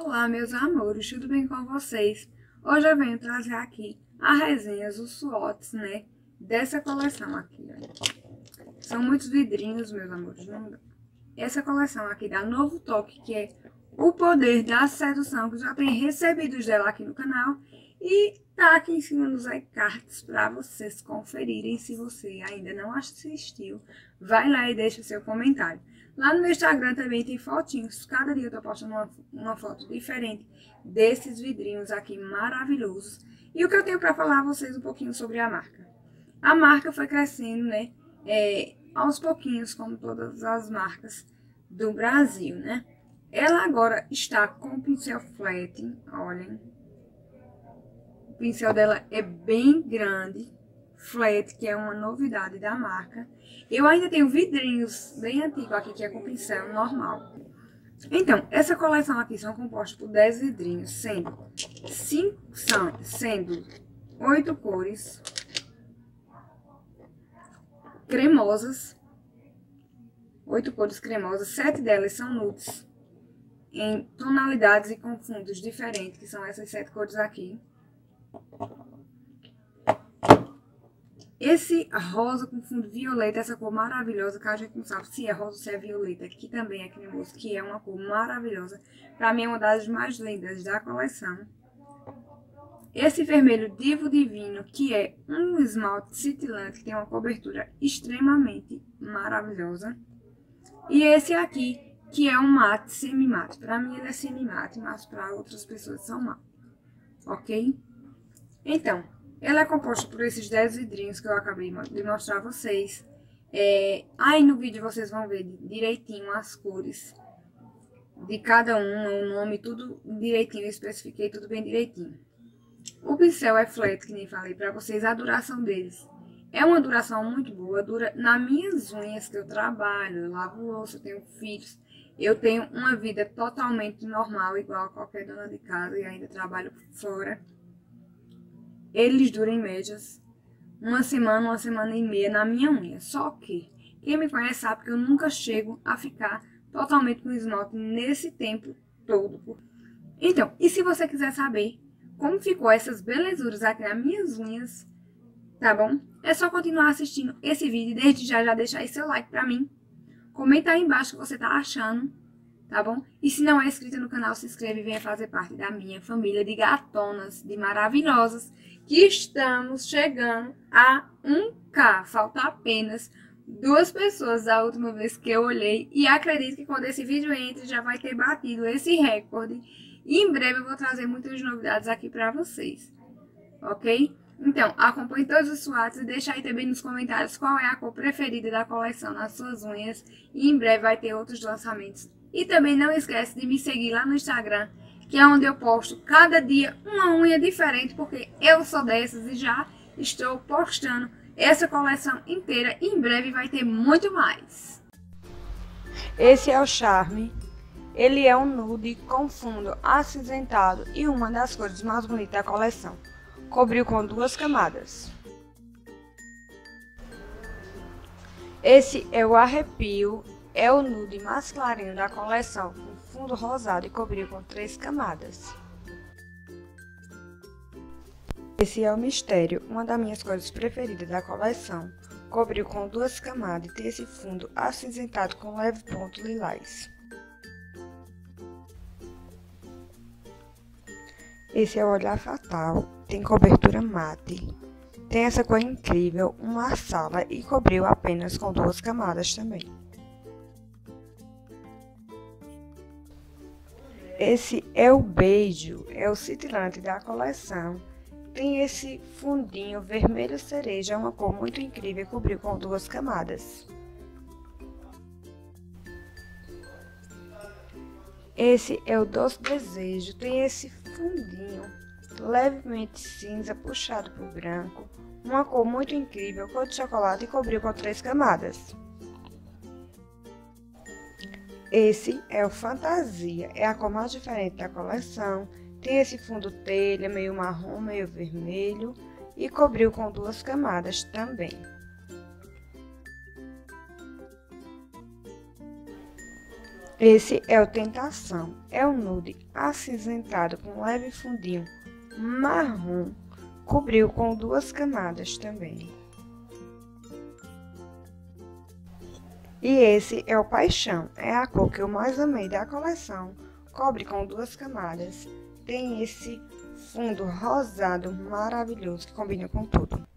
Olá, meus amores, tudo bem com vocês? Hoje eu venho trazer aqui a resenha, os SWOTs, né, dessa coleção aqui, olha. São muitos vidrinhos, meus amores. Essa coleção aqui dá Novo Toque, que é o poder da sedução, que já tem recebidos dela aqui no canal. E tá aqui em cima nos iCards para vocês conferirem. Se você ainda não assistiu, vai lá e deixa seu comentário. Lá no meu Instagram também tem fotinhos. Cada dia eu tô postando uma foto diferente desses vidrinhos aqui maravilhosos. E o que eu tenho para falar a vocês um pouquinho sobre a marca. A marca foi crescendo, né? Aos pouquinhos, como todas as marcas do Brasil, né? Ela agora está com pincel flat, olhem. O pincel dela é bem grande, flat, que é uma novidade da marca. Eu ainda tenho vidrinhos bem antigos aqui, que é com pincel normal. Então, essa coleção aqui são compostos por 10 vidrinhos, sendo 8 cores cremosas, 8 cores cremosas, 7 delas são nudes, em tonalidades e com fundos diferentes, que são essas 7 cores aqui. Esse rosa com fundo violeta, essa cor maravilhosa, que a gente não sabe se é rosa ou se é violeta, que também é cremoso, que é uma cor maravilhosa. Pra mim é uma das mais lindas da coleção. Esse vermelho Divo Divino, que é um esmalte cintilante, que tem uma cobertura extremamente maravilhosa. E esse aqui, que é um mate semi-mate. Pra mim ele é semi-mate, mas para outras pessoas são mate. Ok? Então, ela é composta por esses 10 vidrinhos que eu acabei de mostrar a vocês. Aí no vídeo vocês vão ver direitinho as cores de cada um, o nome, tudo direitinho. Eu especifiquei tudo bem direitinho. O pincel é flat, que nem falei pra vocês. A duração deles é uma duração muito boa. Dura nas minhas unhas, que eu trabalho, eu lavo louça, eu tenho filhos. Eu tenho uma vida totalmente normal, igual a qualquer dona de casa, e ainda trabalho fora. Eles duram em médias uma semana e meia na minha unha. Só que quem me conhece sabe que eu nunca chego a ficar totalmente com esmalte nesse tempo todo. Então, e se você quiser saber como ficou essas belezuras aqui nas minhas unhas, tá bom? É só continuar assistindo esse vídeo. Desde já deixa aí seu like pra mim. Comenta aí embaixo o que você tá achando, tá bom? E se não é inscrito no canal, se inscreve e venha fazer parte da minha família de gatonas, de maravilhosas, que estamos chegando a 1K. Falta apenas 2 pessoas da última vez que eu olhei. E acredito que quando esse vídeo entre, já vai ter batido esse recorde. E em breve eu vou trazer muitas novidades aqui pra vocês, ok? Então, acompanhe todos os SWOTs e deixa aí também nos comentários qual é a cor preferida da coleção nas suas unhas. E em breve vai ter outros lançamentos. E também não esquece de me seguir lá no Instagram, que é onde eu posto cada dia uma unha diferente, porque eu sou dessas e já estou postando essa coleção inteira. E em breve vai ter muito mais. Esse é o Charme. Ele é um nude com fundo acinzentado e uma das cores mais bonitas da coleção. Cobriu com 2 camadas. Esse é o Arrepio. É o nude mais clarinho da coleção, com fundo rosado e cobriu com 3 camadas. Esse é o Mistério, uma das minhas cores preferidas da coleção. Cobriu com 2 camadas e tem esse fundo acinzentado com leve ponto lilás. Esse é o Olhar Fatal, tem cobertura mate. Tem essa cor incrível, uma sala e cobriu apenas com 2 camadas também. Esse é o Beijo, é o cintilante da coleção. Tem esse fundinho vermelho cereja, uma cor muito incrível, cobriu com 2 camadas. Esse é o Doce Desejo, tem esse fundinho levemente cinza, puxado por branco, uma cor muito incrível, cor de chocolate e cobriu com 3 camadas. Esse é o Fantasia, é a cor mais diferente da coleção, tem esse fundo telha, meio marrom, meio vermelho e cobriu com 2 camadas também. Esse é o Tentação. É um nude acinzentado com leve fundinho marrom. Cobriu com 2 camadas também. E esse é o Paixão. É a cor que eu mais amei da coleção. Cobre com 2 camadas. Tem esse fundo rosado maravilhoso que combina com tudo.